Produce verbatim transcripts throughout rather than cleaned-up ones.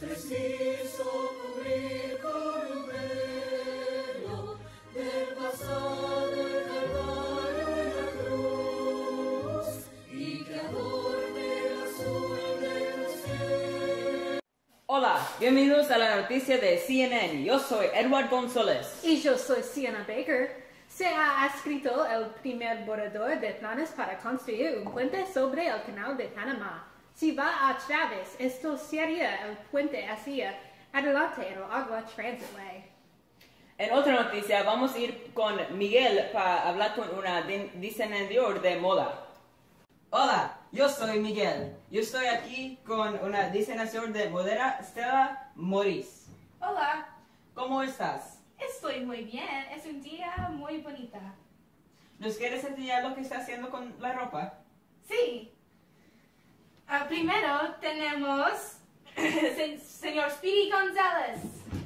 preciso cubrir con un velo del pasado el Calvario y la cruz, y que adorne el azul de los cielos. Hola, bienvenidos a la noticia de C N N. Yo soy Edward González. Y yo soy Sienna Baker. Se ha escrito el primer borrador de planes para construir un puente sobre el canal de Panamá. Si va a través, esto sería el puente hacia adelante en el Agua Transitway. En otra noticia, vamos a ir con Miguel para hablar con una diseñador de moda. Hola, yo soy Miguel. Yo estoy aquí con una diseñadora de moda, Stella Morris. Hola, ¿Cómo estás? estoy muy bien. Es un día muy bonito. ¿Nos quieres enseñar lo que está haciendo con la ropa? Sí. Ah, primero tenemos se- señor Speedy González.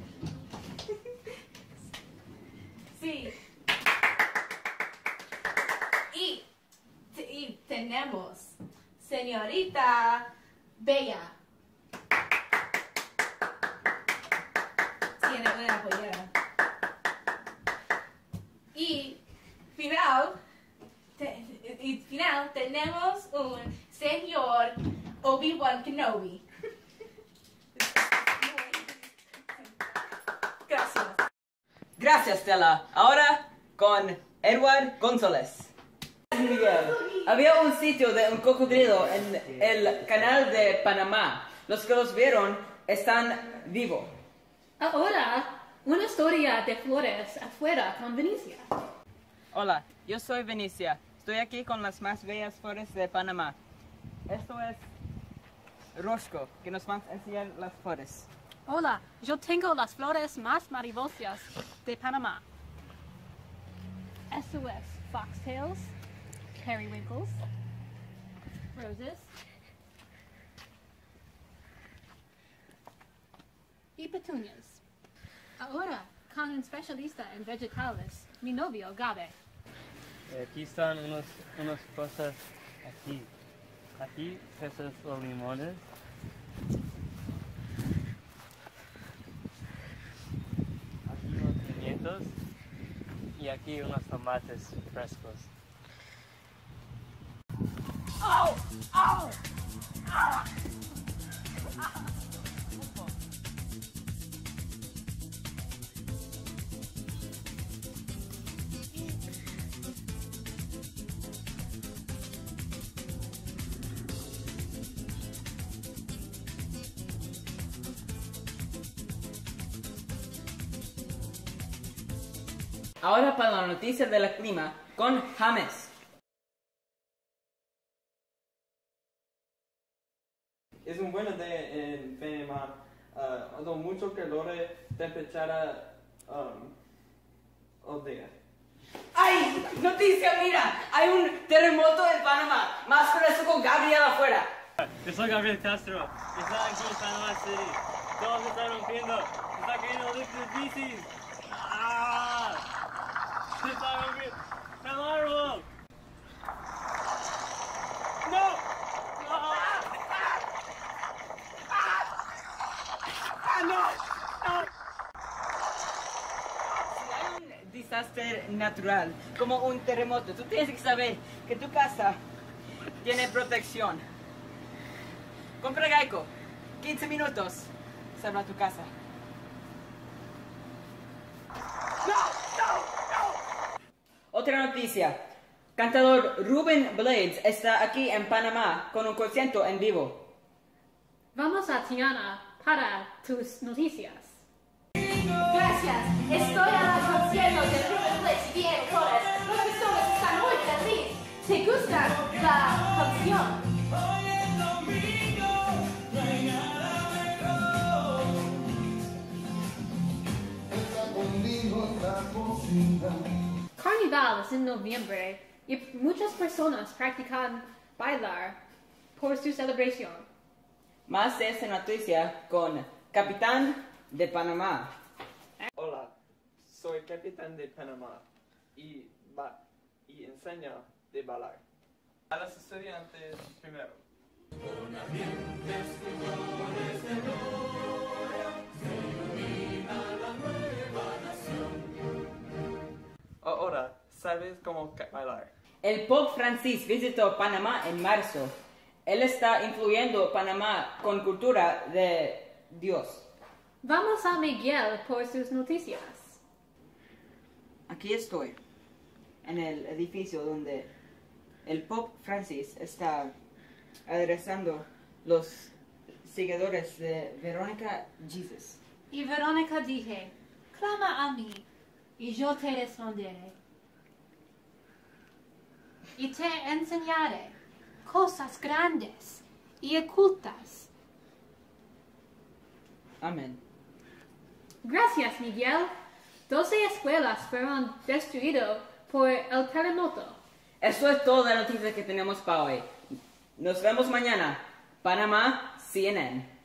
Sí. Y, te- y tenemos señorita Bella. Tiene una pollera. Y final, te- y final tenemos un señor Obi-Wan Kenobi. Gracias. Gracias, Stella. Ahora con Edward González. Miguel, había un sitio de un cocodrilo en el canal de Panamá. Los que los vieron están vivos. Ahora, una historia de flores afuera con Venecia. Hola, yo soy Venecia. Estoy aquí con las más bellas flores de Panamá. Esto es Rosco, que nos va a enseñar las flores. Hola, yo tengo las flores más maravillosas de Panamá. Eso es foxtails, periwinkles, roses y petunias. Ahora, con un especialista en vegetales, mi novio Gabe. Aquí están unos, unas cosas aquí. Aquí, esos los limones. Aquí los pimientos. Y aquí unos tomates frescos. Ahora para la noticia del clima con James. Es un buen día en Panamá. Uh, hay mucho calor, temperatura um, al día. ¡Ay! ¡Noticia! ¡Mira! Hay un terremoto en Panamá. Más con eso con Gabriel afuera. Yo soy Gabriel Castro. Está aquí en Panama City. Todo se está rompiendo. Se está cayendo los bicis. ¡Ah! Se está rompiendo. ¡El árbol! ¡No! ¡No! ¡Ah, no! ¡No! Si hay un desastre natural, como un terremoto, tú tienes que saber que tu casa tiene protección. Compra Geico. quince minutos. Salva tu casa. Otra noticia. Cantador Ruben Blades está aquí en Panamá con un concierto en vivo. Vamos a Tiana para tus noticias. Gracias. Estoy a la concierto de Ruben Blades y Diego Torres. Las personas están muy felices. ¿Te gusta la canción? Carnival es en noviembre y muchas personas practican bailar por su celebración. Más de esta noticia con Capitán de Panamá. Hola, soy capitán de Panamá y, ba y enseño de bailar. A los estudiantes primero. Con ambientes, colores de Ahora, ¿sabes cómo bailar? El Pope Francis visitó Panamá en marzo. Él está influyendo Panamá con cultura de Dios. Vamos a Miguel por sus noticias. Aquí estoy, en el edificio donde el Pope Francis está adresando los seguidores de Verónica Jesus. Y Verónica dije, clama a mí, y yo te responderé. Y te enseñaré cosas grandes y ocultas. Amén. Gracias, Miguel. Doce escuelas fueron destruidas por el terremoto. Eso es toda la noticia que tenemos para hoy. Nos vemos mañana. Panamá, C N N.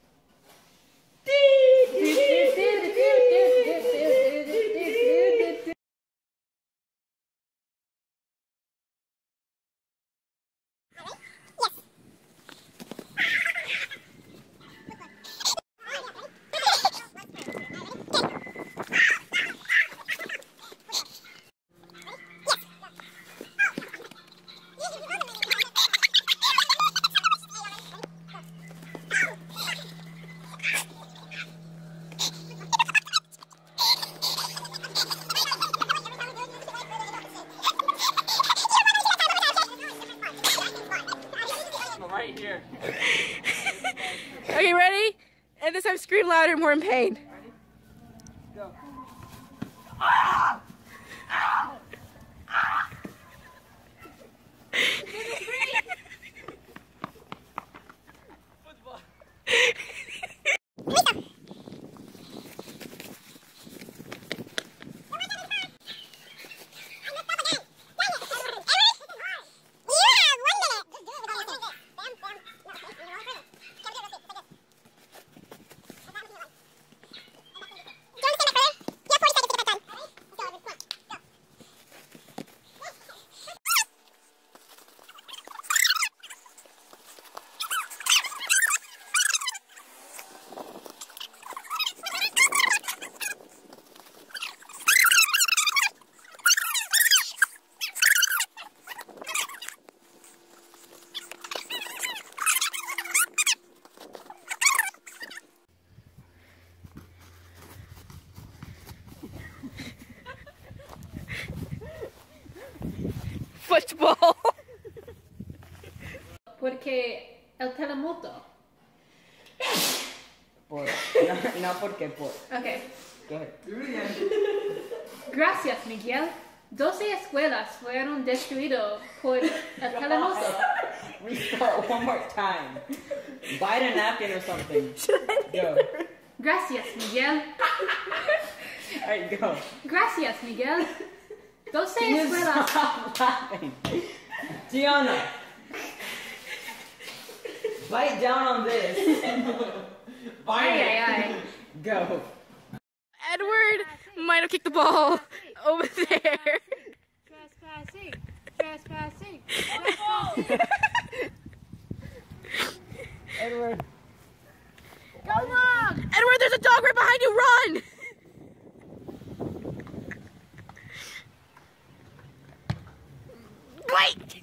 Right here. Okay, ready? And this time scream louder, more in pain. Go. Football. Porque el terremoto. Por, no, no porque por. Ok. Go ahead. Gracias, Miguel. Doce escuelas fueron destruidas por el terremoto. Restart one more time. Bite a napkin or something. Go. Gracias, Miguel. Alright, go. Gracias, Miguel. Doce Can you escuelas. stop laughing? Gianna. Bite down on this. Ay, ay, ay. Go. Edward might have kicked the ball over there. Trespassing, trespassing, trespassing. Edward. Go long! Edward, there's a dog right behind you, run! Wait!